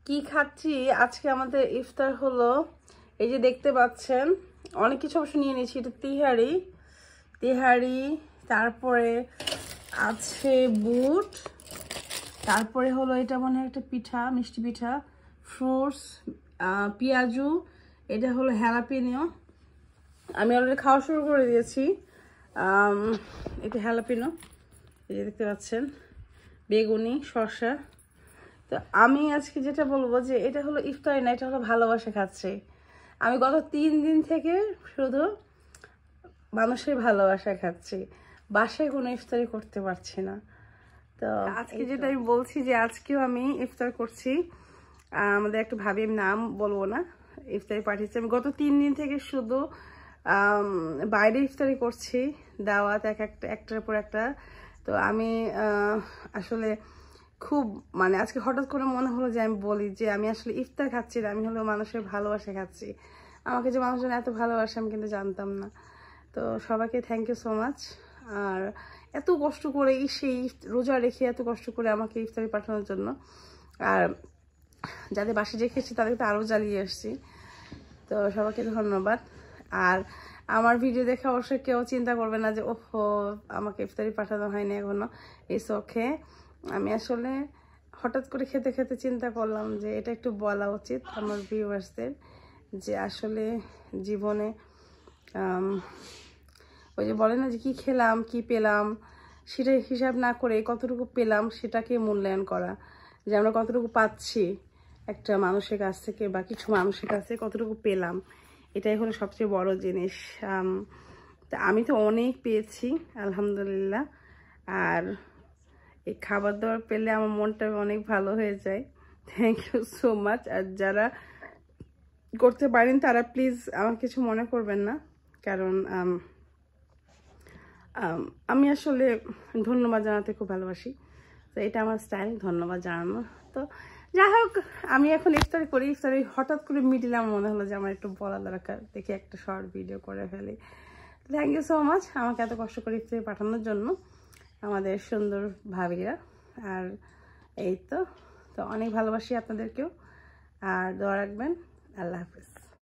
কি খাচ্ছি আজকে আমাদের ইফতার হলো, এই যে দেখতে পাচ্ছেন অনেক কিছু অবশ্য নিয়ে নিয়েছি। এটা তিহারি, তারপরে আছে বুট, তারপরে হলো এটা মনে হয় একটা পিঠা, মিষ্টি পিঠা, ফ্রুটস, পেঁয়াজু, এটা হলো হ্যালাপিনিও। আমি অলরেডি খাওয়া শুরু করে দিয়েছি। এটা হ্যালাপিনো, এই যে দেখতে পাচ্ছেন, বেগুনি, শসা। তো আমি আজকে যেটা বলবো যে এটা হলো ইফতারি না, এটা হলো ভালোবাসা খাচ্ছে। আমি গত 3 দিন থেকে শুধু মানুষের ভালোবাসা খাচ্ছি, বাসায় কোনো ইফতারি করতে পারছি না। তো আজকে যেটা আমি বলছি যে আজকেও আমি ইফতার করছি। আমাদের একটা ভাবি, আমি নাম বলবো না, ইফতারি পাঠিয়েছি। আমি গত 3 দিন থেকে শুধু বাইরে ইফতারি করছি, দাওয়াত একটার পর একটা। তো আমি আসলে খুব মানে আজকে হঠাৎ করে মনে হলো যে আমি বলি যে আমি আসলে ইফতার খাচ্ছি না, আমি হলো মানুষের ভালোবাসা খাচ্ছি। আমাকে যে মানুষজন এত ভালোবাসে আমি কিন্তু জানতাম না। তো সবাইকে থ্যাংক ইউ সো মাচ। আর এত কষ্ট করে সেই রোজা রেখে এত কষ্ট করে আমাকে ইফতারি পাঠানোর জন্য, আর যাদের বাসে রেখেছি তাদেরকে তো আরও জ্বালিয়ে আসছি। তো সবাইকে ধন্যবাদ। আর আমার ভিডিও দেখে অবশ্যই কেউ চিন্তা করবে না যে ওহো আমাকে ইফতারি পাঠানো হয়নি এখনো। It's okay. আমি আসলে হঠাৎ করে খেতে খেতে চিন্তা করলাম যে এটা একটু বলা উচিত আমার ভিউয়ার্সদের, যে আসলে জীবনে ওই যে বলে না যে কি খেলাম কি পেলাম, সেটা হিসাব না করে কতটুকু পেলাম সেটাকে মূল্যায়ন করা, যে আমরা কতটুকু পাচ্ছি একটা মানুষের কাছ থেকে বা কিছু মানুষের কাছ থেকে কতটুকু পেলাম, এটাই হলো সবচেয়ে বড় জিনিস। তা আমি তো অনেক পেয়েছি আলহামদুলিল্লাহ। আর এই খাবার দাবার পেলে আমার মনটা অনেক ভালো হয়ে যায়। Thank you so much. আর যারা করতে পারেন তারা প্লিজ আমার কিছু মনে করবেন না, কারণ আমি আসলে ধন্যবাদ জানাতে খুব ভালোবাসি। তো এটা আমার স্টাইল, ধন্যবাদ জানানো। তো যাই হোক, আমি এখন ইফতারি করি। ইফতারি হঠাৎ করে মিডিলে আমার মনে হলো যে আমার একটু বলা দরকার, দেখি একটা শর্ট ভিডিও করে ফেলি। থ্যাংক ইউ সো মাচ আমাকে এত কষ্ট করে ইফতারি পাঠানোর জন্য আমাদের সুন্দর ভাবিরা। আর এই তো অনেক ভালোবাসি আপনাদেরকেও। আর দোয়া রাখবেন। আল্লাহ হাফেজ।